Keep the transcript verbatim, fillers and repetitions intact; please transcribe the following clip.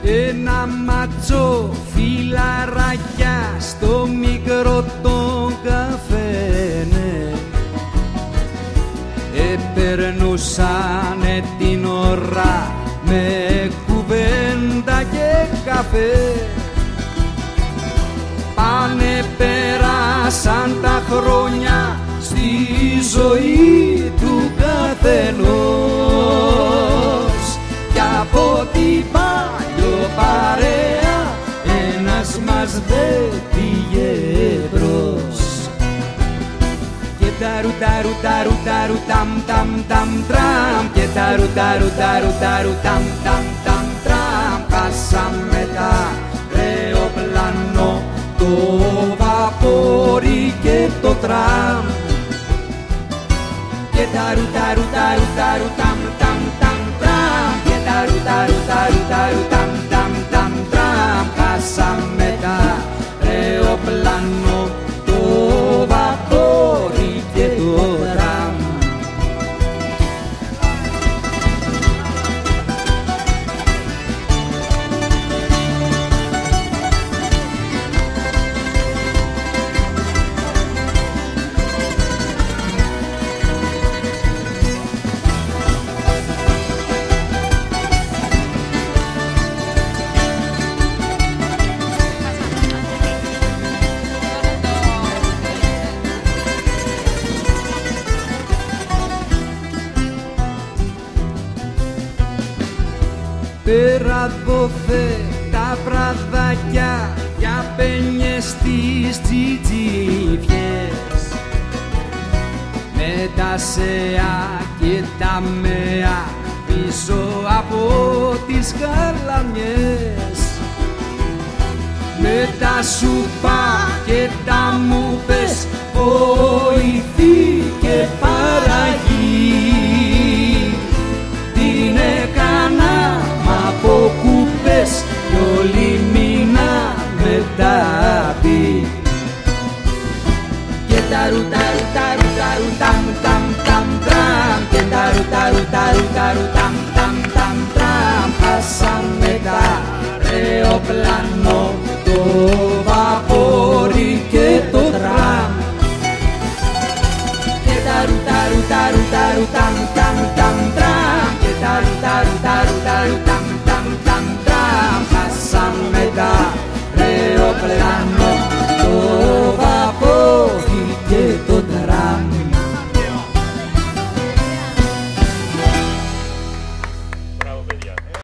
ένα ματσό φιλαράκια στο μικρό τον καφένε επερνούσανε την ώρα με κουβέντα και καφέ. Πάνε πέρασαν τα χρόνια στη ζωή του καθενός κι από την παλιό παρέα ένας μας δεν πήγε μπρος. Και ταρου ταρου ταρου ταρου ταμ ταμ ταμ τραμ και ταρου ταρου ταρου ταρου ταμ ταμ ταμ τραμ χάσαμε τα αεροπλάνο, το βαπόρι και το τραμ. Και ταρου ταρου ταρου ταρου ταμ ταμ ταμ τραμ και ταρου ταρου ταρου ταρου ταμ ταμ ταμ τραμ χάσαμε τα αεροπλάνο, το βαπόρι και το τραμ. Πέρα δόθε τα βραδάκια για πένιες στις τσιτζιφιές με τα σεά και τα μεά πίσω από τις γαλαμιές, με τα σουπά και τα μούπες βοηθή και παραγή. Την έκανα από κούπες κι όλη μήνα με τα πει. Και ταρου ταρου ταρου ταρου ταμ ταμ ταμ τραμ και ταρου ταρου ταρου ταρου ταμ ταμ ταμ τραμ χάσαμε τα αεροπλάνο, το